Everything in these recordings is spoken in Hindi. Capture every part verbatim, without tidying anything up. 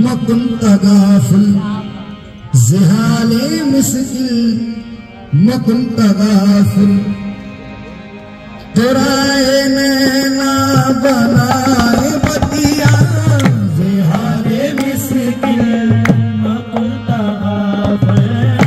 मकुंत गाफिल जिहाले मिस्किल मकुंत गाफिल तुराए नैना बनाए बतिया जिहाले मिस्किल मकुंत गाफिल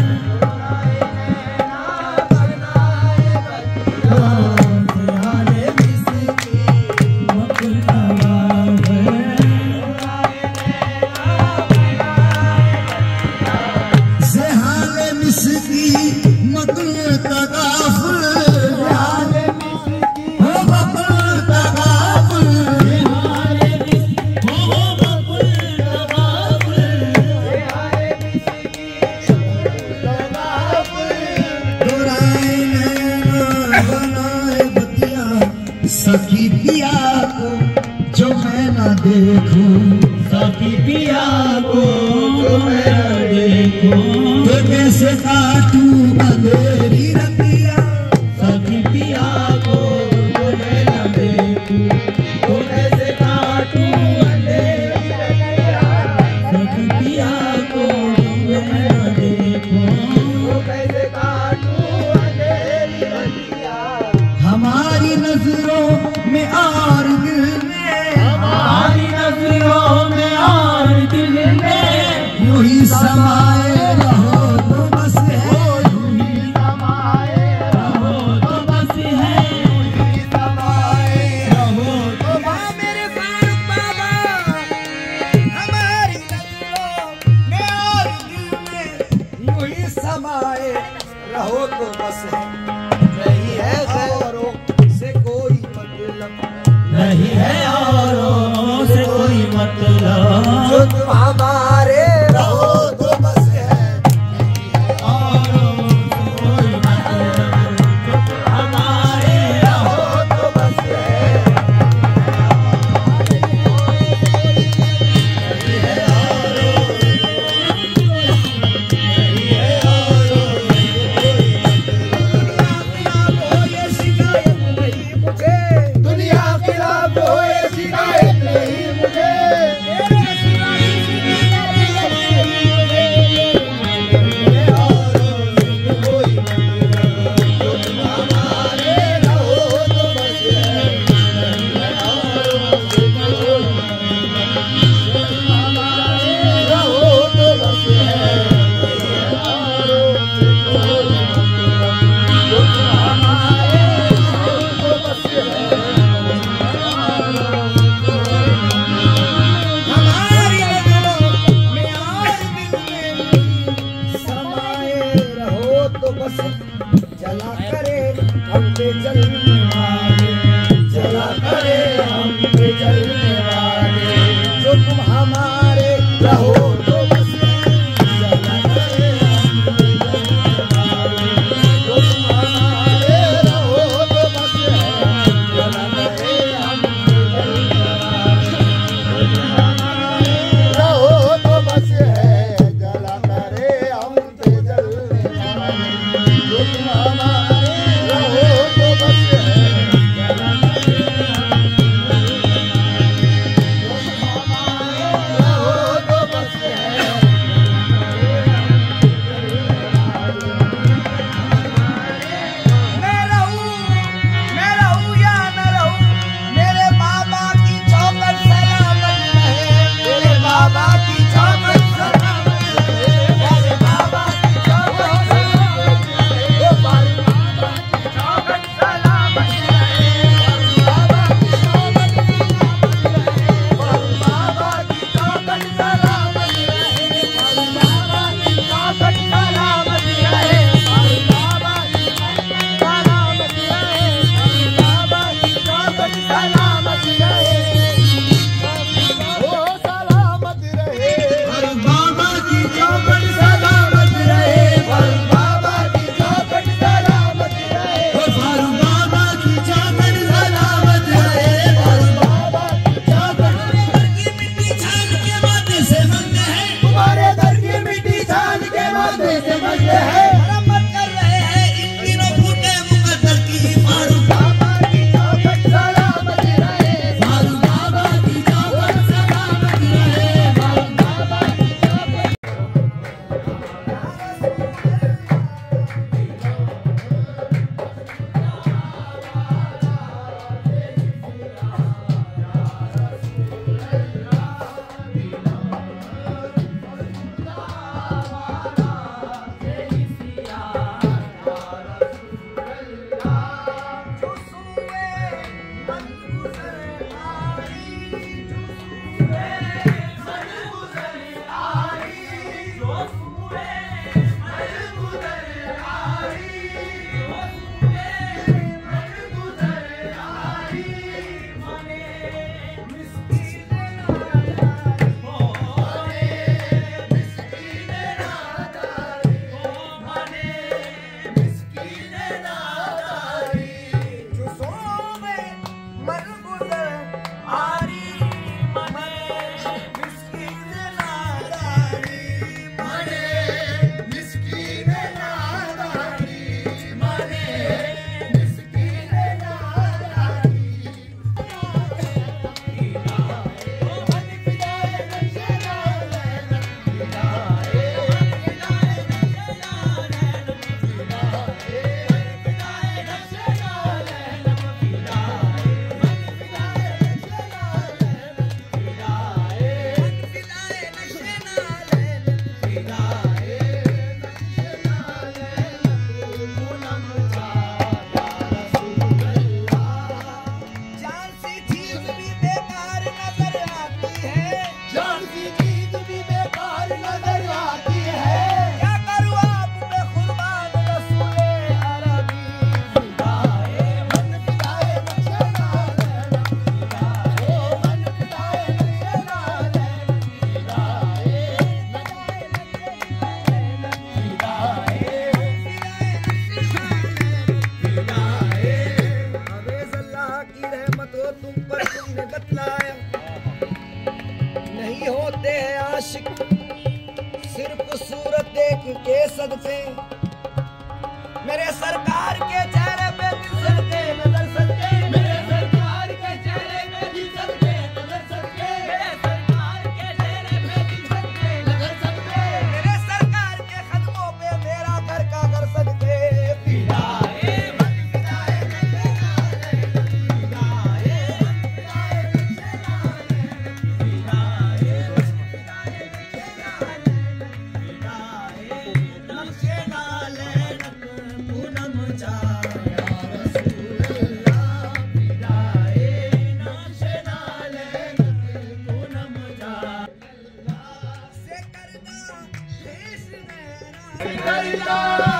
सखी पिया को जो मैं ना देखूं, सखी पिया को जो मैं ना देखूं, तो कैसे काटूं अंधेरी रतिया, सखी पिया को जो मैं ना देखूं, तो कैसे काटूं अंधेरी रतिया, सखी पिया को जो मैं ना देखूं, तो कैसे काटूं अंधेरी रतिया। हमारी नजरों में और दिल में, हमारी नजरों में और दिल में यूं ही समाए रहो तो बस है, यूं ही समाए रहो तो बस है, यूं ही समाए रहो तो बस। मेरे फारूक बाबा हमारी नजरों में और दिल में यूं ही समाए रहो तो बस है। नहीं है औरों से कोई मतलब, नहीं है औरों से कोई मतलब, जो तुम हमारे रहो तो बस है। औरों से कोई मतलब, जो तुम हमारे रहो तो बस है। नहीं है औरों से नहीं है औरों से दुनिया खिलाफ हो ये शिकायत नहीं मुझे, चला करे हम पे चलने वाले, चला करे हम पे चलने वाले, जो तुम हमारे रहो तो बस है। चला करे हम पे चलने वाले, जो तुम हमारे रहो तो बस है। चला करे हम पे चलने वाले, जो तुम हमारे रहो तो बस है। चला करे हम पे चलने वाले, जो तुम हमारे रहो तो बस है। चला करे हम पे चलने वाले, जो तुम हमारे रहो तो बस है। नहीं होते हैं आशिक सिर्फ सूरत देख के सदके, मेरे सरकार के चेहरे पे दिल सदके नजर सदके, मेरे सरकार के चेहरे पे दिल सदके नजर सदके, मेरे सरकार के चेहरे पे दिल सदके नजर सदके, मेरे सरकार के कदमों पे मेरा घर का घर सदके। फिदाए मन फिदाए फिदाए फिदाए Allah